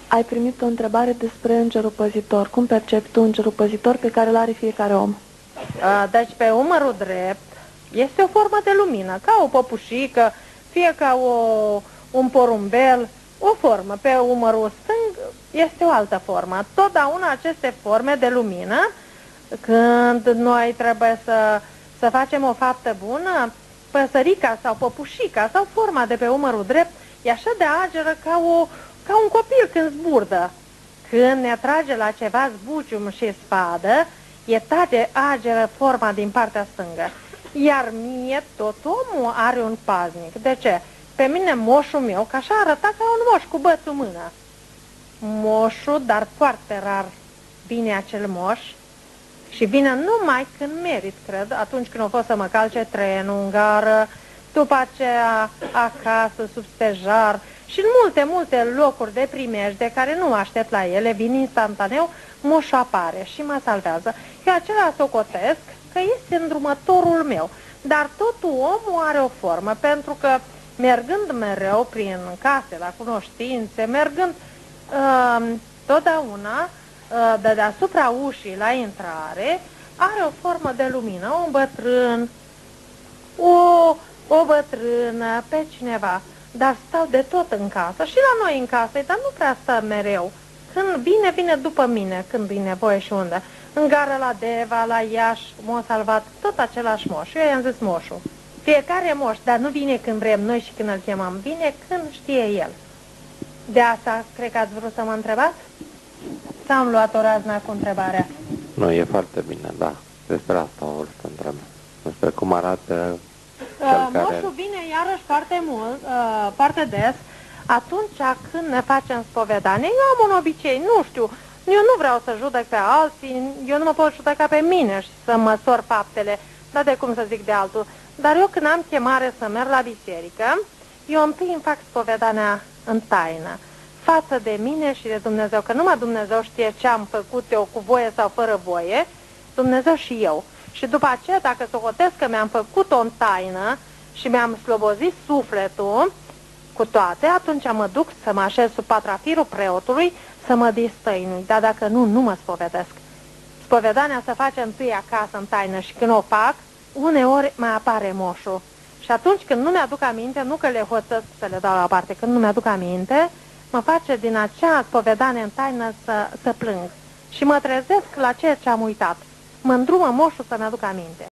Ai primit o întrebare despre îngerul păzitor. Cum percepi tu îngerul păzitor pe care îl are fiecare om? Deci pe umărul drept este o formă de lumină, ca o păpușică, fie ca un porumbel, o formă. Pe umărul stâng este o altă formă. Totdeauna aceste forme de lumină, când noi trebuie să facem o faptă bună, păsărica sau păpușica sau forma de pe umărul drept e așa de ageră ca un copil când zburdă. Când ne trage la ceva zbucium și spadă, e tare ageră forma din partea stângă. Iar mie tot omul are un paznic. De ce? Pe mine moșul meu, că așa arăta ca un moș cu bățul mână. Moșul, dar foarte rar vine acel moș și vine numai când merit, cred, atunci când o fost să mă calce trenul în gară, după aceea acasă, sub stejar și în multe locuri de primejde care nu aștept la ele, vin instantaneu, moșul apare și mă salvează. Eu acela socotesc că este îndrumătorul meu, dar totul omul are o formă, pentru că mergând mereu prin case, la cunoștințe, mergând totdeauna de deasupra ușii la intrare, are o formă de lumină, un bătrân, o bătrână, pe cineva, dar stau de tot în casă și la noi în casă, dar nu prea stă mereu. Când vine după mine, când e nevoie și unde. În gară la Deva, la Iași, m-a salvat tot același moș. Eu i-am zis moșul. Fiecare moș, dar nu vine când vrem noi și când îl chemăm, vine când știe el. De asta cred că ați vrut să mă întrebați? Sau am luat o razna cu întrebarea? Nu, e foarte bine, da. Despre asta o să întreb. Despre cum arată cel care... Moșul vine iarăși foarte mult, foarte des, atunci când ne facem spovedanie. Eu am un obicei, nu știu, eu nu vreau să judec pe alții, eu nu mă pot judeca pe mine și să măsor faptele, dar de cum să zic de altul. Dar eu când am chemare să merg la biserică, eu întâi îmi fac spovedania în taină, față de mine și de Dumnezeu, că numai Dumnezeu știe ce am făcut eu cu voie sau fără voie, Dumnezeu și eu. Și după aceea, dacă socotesc că mi-am făcut-o în taină și mi-am slobozit sufletul cu toate, atunci mă duc să mă așez sub patrafirul preotului să mă distăinui. Dar dacă nu, nu mă spovedesc. Spovedania se face întâi acasă în taină și când o fac, uneori mai apare moșul. Și atunci când nu mi-aduc aminte, nu că le hoțesc să le dau la o parte, când nu mi-aduc aminte, mă face din acea spovedanie în taină să plâng. Și mă trezesc la ceea ce am uitat. Mă îndrumă moșul să-mi aduc aminte.